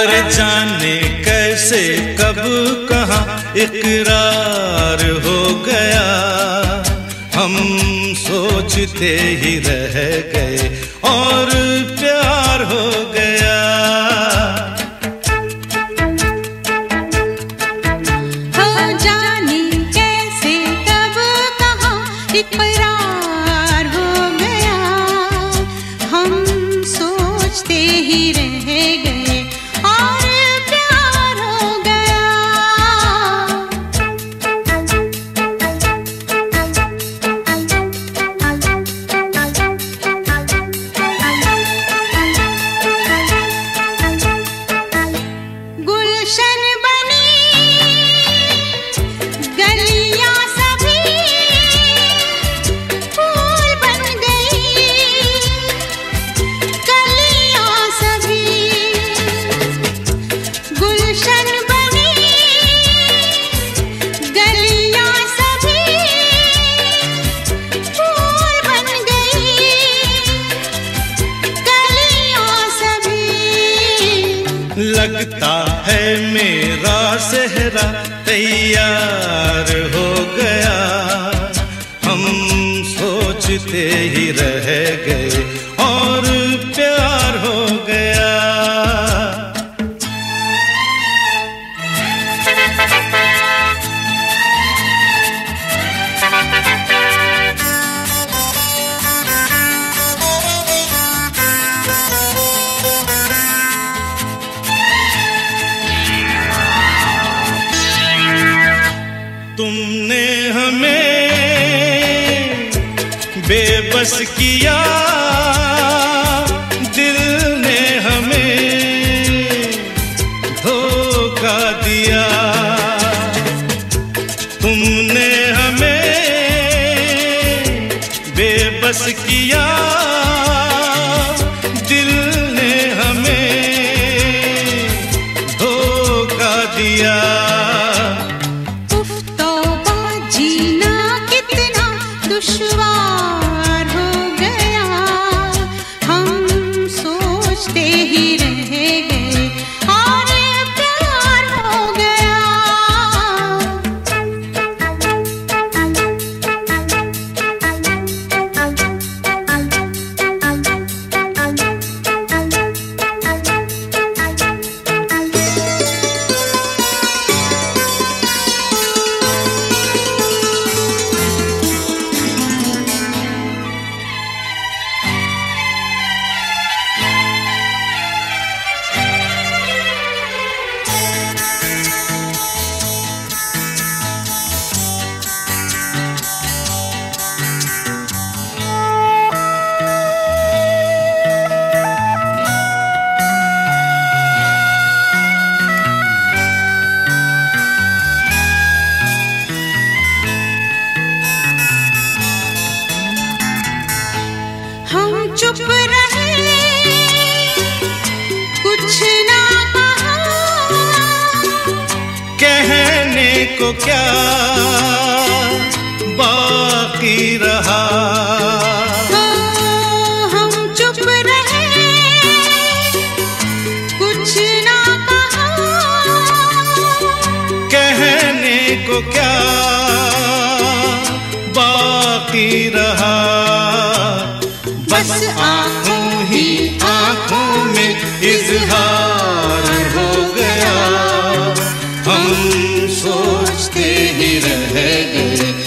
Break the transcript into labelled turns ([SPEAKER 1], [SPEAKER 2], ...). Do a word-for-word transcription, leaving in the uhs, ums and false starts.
[SPEAKER 1] अरे जाने कैसे कब कहाँ इकरार हो गया, हम सोचते ही रह गए और प्यार हो गया।
[SPEAKER 2] हो जाने कैसे कब कहाँ इकरार हो गया, हम सोचते ही रह गए और प्यार हो गया। गुलशन बनी गलियां सभी फूल बन गई, गलियां सभी गुलशन बनी, गलियां सभी फूल बन गई, गलियां सभी।
[SPEAKER 1] लगता है मेरा सेहरा तैयार हो गया, हम सोचते ही रह गए और प्यार हो गया। तुमने हमें बेबस किया, दिल ने हमें धोखा दिया। तुमने हमें बेबस किया, दिल ने हमें धोखा दिया।
[SPEAKER 2] दुश्वार हो गया, हम सोचते ही रह गए और प्यार हो गया। हम चुप रहे, कुछ ना कहा,
[SPEAKER 1] कहने को क्या बाकी रहा।
[SPEAKER 2] हो हम चुप रहे, कुछ ना कहा,
[SPEAKER 1] कहने को क्या बाकी रहा।
[SPEAKER 2] बस आँखों ही आँखों में इजहार
[SPEAKER 1] हो गया, हम सोचते ही रह गए